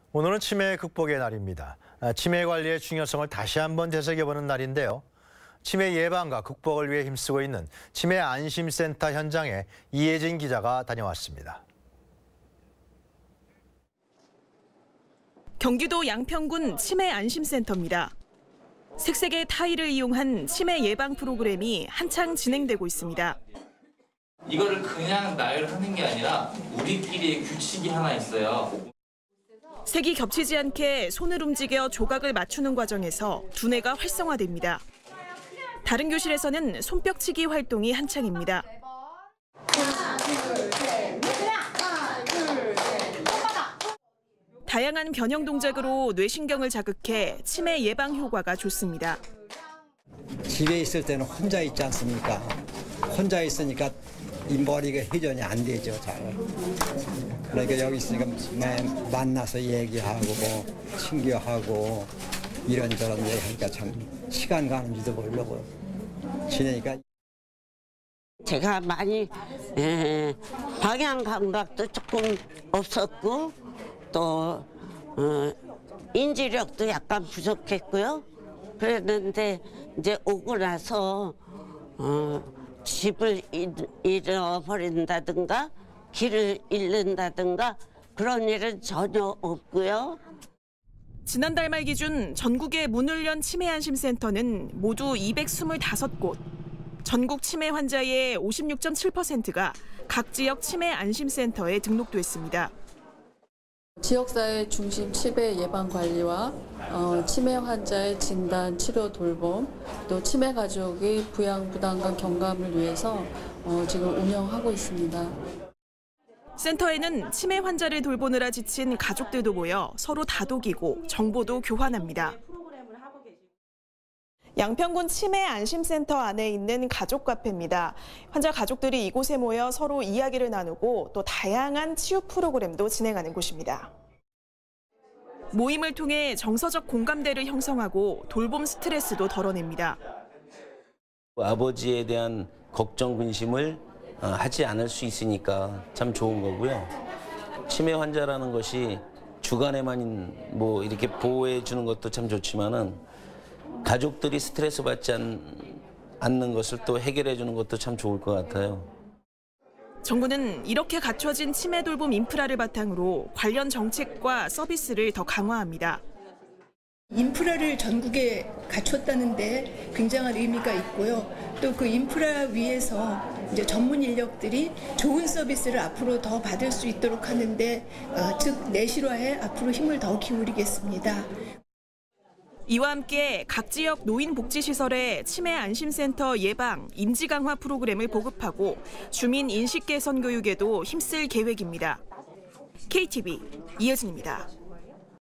오늘은 치매 극복의 날입니다. 치매 관리의 중요성을 다시 한번 되새겨보는 날인데요. 치매 예방과 극복을 위해 힘쓰고 있는 치매 안심센터 현장에 이혜진 기자가 다녀왔습니다. 경기도 양평군 치매 안심센터입니다. 색색의 타일을 이용한 치매 예방 프로그램이 한창 진행되고 있습니다. 이거를 그냥 나열하는 게 아니라 우리끼리의 규칙이 하나 있어요. 색이 겹치지 않게 손을 움직여 조각을 맞추는 과정에서 두뇌가 활성화됩니다. 다른 교실에서는 손뼉치기 활동이 한창입니다. 다양한 변형 동작으로 뇌신경을 자극해 치매 예방 효과가 좋습니다. 집에 있을 때는 혼자 있지 않습니까? 혼자 있으니까 이 머리가 회전이 안 되죠, 잘. 그러니까 여기 있으니까 만나서 얘기하고 친교하고 이런저런 얘기하니까 참 시간 가는지도 모르고 지내니까. 제가 많이 방향 감각도 조금 없었고 또 인지력도 약간 부족했고요. 그랬는데 이제 오고 나서 집을 잃어버린다든가 길을 잃는다든가 그런 일은 전혀 없고요. 지난달 말 기준 전국의 문을 연 치매 안심센터는 모두 225곳. 전국 치매 환자의 56.7%가 각 지역 치매 안심센터에 등록됐습니다. 지역사회 중심 치매 예방 관리와 치매 환자의 진단, 치료 돌봄, 또 치매 가족의 부양 부담과 경감을 위해서 지금 운영하고 있습니다. 센터에는 치매 환자를 돌보느라 지친 가족들도 모여 서로 다독이고 정보도 교환합니다. 양평군 치매 안심센터 안에 있는 가족 카페입니다. 환자 가족들이 이곳에 모여 서로 이야기를 나누고 또 다양한 치유 프로그램도 진행하는 곳입니다. 모임을 통해 정서적 공감대를 형성하고 돌봄 스트레스도 덜어냅니다. 아버지에 대한 걱정, 근심을 하지 않을 수 있으니까 참 좋은 거고요. 치매 환자라는 것이 주간에만 뭐 이렇게 보호해 주는 것도 참 좋지만은 가족들이 스트레스 받지 않는 것을 또 해결해 주는 것도 참 좋을 것 같아요. 정부는 이렇게 갖춰진 치매 돌봄 인프라를 바탕으로 관련 정책과 서비스를 더 강화합니다. 인프라를 전국에 갖췄다는데 굉장한 의미가 있고요. 또 그 인프라 위에서 이제 전문 인력들이 좋은 서비스를 앞으로 더 받을 수 있도록 하는데 즉 내실화에 앞으로 힘을 더 기울이겠습니다. 이와 함께 각 지역 노인복지시설에 치매 안심센터 예방, 인지 강화 프로그램을 보급하고 주민 인식 개선 교육에도 힘쓸 계획입니다. KTV 이혜진입니다.